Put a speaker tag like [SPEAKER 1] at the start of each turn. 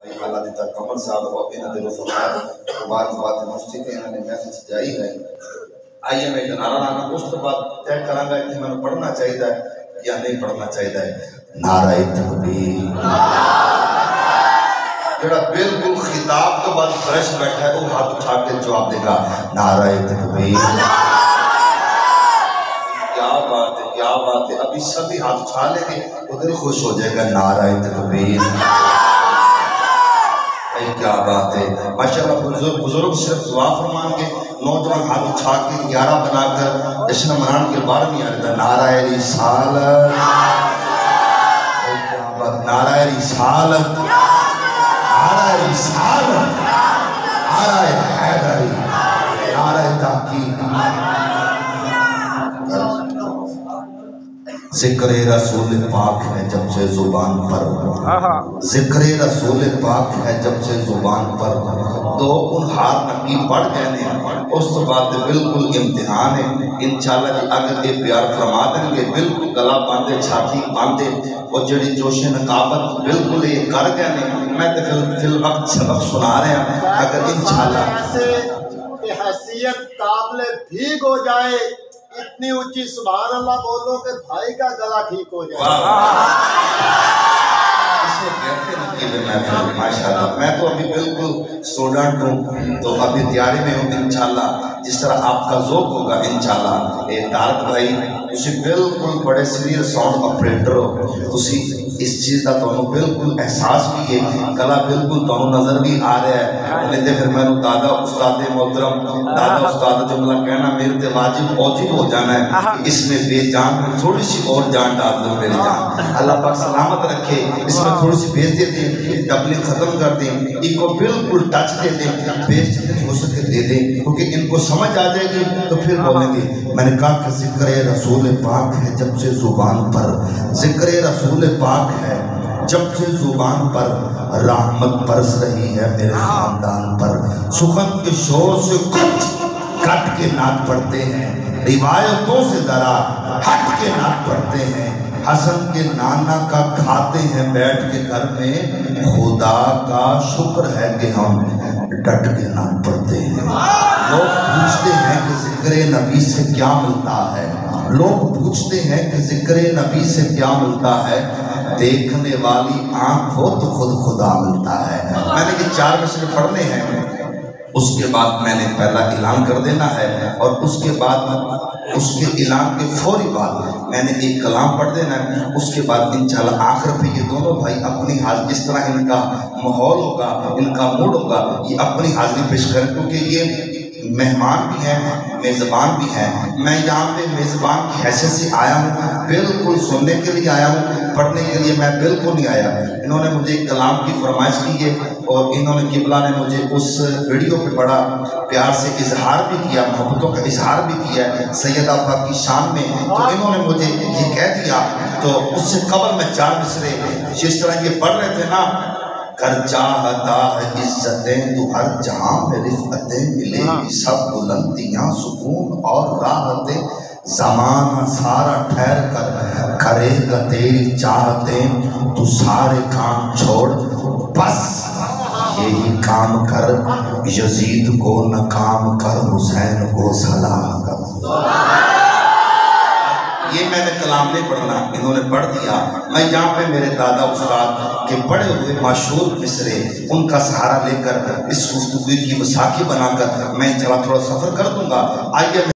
[SPEAKER 1] حالات تک کمر صاحب اور انہوں نے فرمایا بات مفتی کے انہوں نے محفل سجائی ہے. آئیے میں نعرہ لانا اس کے بعد طے کراں گا کہ میں پڑھنا چاہیے یا نہیں پڑھنا چاہیے. نعرہ تکبیر جڑا بالکل خطاب کے بعد فریش بیٹھا ہے وہ ہاتھ اٹھا کے جواب دے گا نعرہ تکبیر. کیا بات ہے کیا بات ہے. ابھی سبھی ہاتھ اٹھا لیں گے ادھر خوش ہو جائے گا نعرہ تکبیر. کیا بات ہے ماشاءاللہ. بزرگ صرف دعا فرمان کے نوجوان ہاتھ اٹھا کے 11 بنا کر جشن منان کے 12ویں آ رہا نعرہ رسالت. نعرہ رسالت نعرہ رسالت نعرہ حیدری نعرہ تحقیق. ذکر رسول پاک ہے جب سے زبان پر ذکر رسول پاک ہے جب سے زبان پر تو ان ہار نقیب پڑھ گئے نے اس تو بات بالکل امتحان ہے. انشاءاللہ جی اگر یہ پیار فرما دیں گے بالکل گلا باندھے چھاتی باندھے اور جڑی جوش نقابت بالکل یہ کر گئے نے میں تو فی الوقت سبق سنا رہے ہیں. اگر انشاءاللہ
[SPEAKER 2] حیثیت قابل بھیگ ہو جائے اتنی اونچی سبحان اللہ بولو کہ بھائی کا گلا ٹھیک ہو جائے.
[SPEAKER 1] ماشاءاللہ میں تو ابھی بالکل اسٹوڈنٹ ہوں تو ابھی تیاری میں ہوں. انشاءاللہ جس طرح آپ کا ذوق ہوگا انشاءاللہ یہ تارک بھائی تسی بالکل بڑے سینئر ساؤنڈ آپریٹر ہو تسی اس چیز کا تو بالکل احساس بھی ہے گلا بالکل تو نظر بھی آ رہا ہے. نہیں پھر میں دادا استاد محترم دادا استاد جملہ کہنا میرے تے واجب اوجب ہو جانا ہے کہ اس میں بے جان میں تھوڑی سی اور جان ڈال دو میری جان. اللہ پاک سلامت رکھے. اس میں تھوڑی سی بھیج دے دیں ڈبلنگ ختم کر دیں ان کو بالکل ٹچ دے دیں بیس جتنی ہو سکے دے دیں کیونکہ ان کو سمجھ آ جائے گی تو پھر بولیں گے. میں نے کہا کہ ذکر رسول پاک ہے جب سے زبان پر ذکر رسول پاک ہے جب سے زبان پر رحمت برس رہی ہے میرے خاندان پر. سخن کے شور سے کٹ کے نعت پڑھتے ہیں روایتوں سے ذرا ہٹ کے نعت پڑھتے ہیں. حسن کے نانا کا کھاتے ہیں بیٹھ کے گھر میں خدا کا شکر ہے کہ ہم ڈٹ کے نعت پڑھتے ہیں. لوگ پوچھتے ہیں کہ ذکر نبی سے کیا ملتا ہے لوگ پوچھتے ہیں کہ ذکر نبی سے کیا ملتا ہے. دیکھنے والی آنکھ ہو تو خود خدا ملتا ہے. میں نے یہ 4 مصرے پڑھنے ہیں اس کے بعد میں نے پہلا اعلان کر دینا ہے اور اس کے بعد اس کے اعلان کے فوری بعد میں نے ایک کلام پڑھ دینا ہے. اس کے بعد انشاءاللہ آخر پہ یہ دونوں بھائی اپنی حاضری جس طرح ان کا ماحول ہوگا ان کا موڈ ہوگا یہ اپنی حاضری پیش کریں کیونکہ یہ مہمان بھی ہیں میزبان بھی ہیں. میں یہاں پہ میزبان کی حیثیت سے آیا ہوں بالکل سننے کے لیے آیا ہوں پڑھنے کے لیے میں بالکل نہیں آیا. انہوں نے مجھے ایک کلام کی فرمائش کی ہے اور انہوں نے قبلہ نے مجھے اس ویڈیو پہ بڑا پیار سے اظہار بھی کیا محبتوں کا اظہار بھی کیا سیدہ پاک کی شان میں. تو انہوں نے مجھے یہ کہہ دیا تو اس سے قبل میں 4 مصرے جس طرح یہ پڑھ رہے تھے نا کر چاہتا ہے عزتیں تو ہر جہاں میں رفعتیں ملے گی سب بلندیاں سکون اور راحتیں. زمانہ سارا ٹھہر کر کرے گا تیری چاہتیں تو سارے کام چھوڑ بس یہی کام کر یزید کو ناکام کر حسین کو سلام کر. یہ میں نے کلام نہیں پڑھنا انہوں نے پڑھ دیا. میں یہاں پہ میرے دادا استاد کے پڑھے ہوئے مشہور مصرے ان کا سہارا لے کر اس گفتگو کی وساخی بنا کر میں تھوڑا سفر کر دوں گا. آئیے